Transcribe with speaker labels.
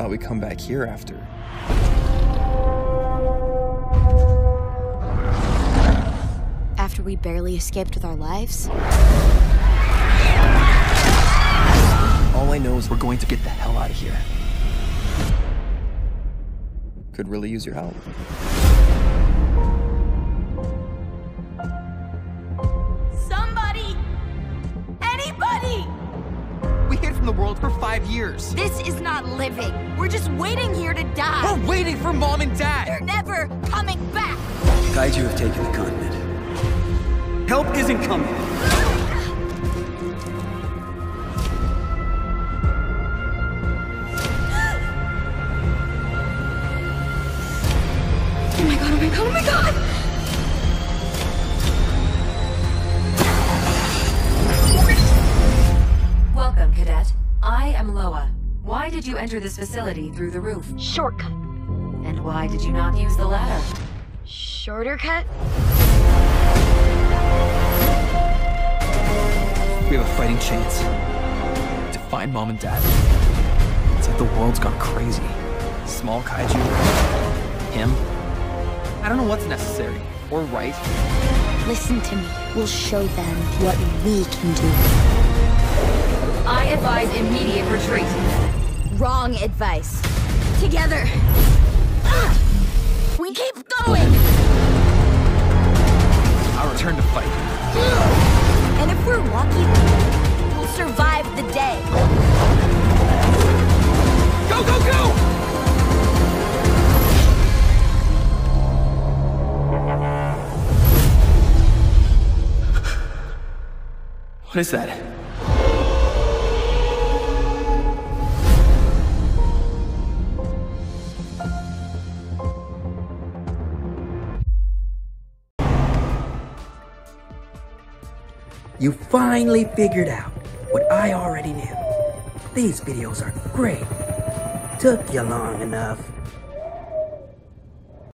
Speaker 1: not we come back here after?
Speaker 2: After we barely escaped with our lives?
Speaker 1: All I know is we're going to get the hell out of here. Could really use your help.
Speaker 2: Somebody! Anybody!
Speaker 3: We hid from the world for 5 years.
Speaker 2: This is not living. We're just waiting here to die.
Speaker 3: We're waiting for Mom and Dad.
Speaker 2: They're never coming back.
Speaker 4: Kaiju have taken the continent. Help isn't coming.
Speaker 2: Oh my god, oh my god, oh my god!
Speaker 5: Welcome, Cadet. I am Loa. Why did you enter this facility through the roof?
Speaker 2: Shortcut.
Speaker 5: And why did you not use the ladder?
Speaker 2: Shorter cut?
Speaker 1: We have a fighting chance to find Mom and Dad. It's like the world's gone crazy. Small kaiju, him. I don't know what's necessary or right.
Speaker 2: Listen to me. We'll show them what we can do.
Speaker 5: I advise immediate retreat.
Speaker 2: Wrong advice. Together. We keep going!
Speaker 1: I'll return to fight.
Speaker 2: And if we're lucky, we'll survive the day.
Speaker 3: Go, go, go!
Speaker 1: What is that?
Speaker 4: You finally figured out what I already knew. These videos are great. Took you long enough.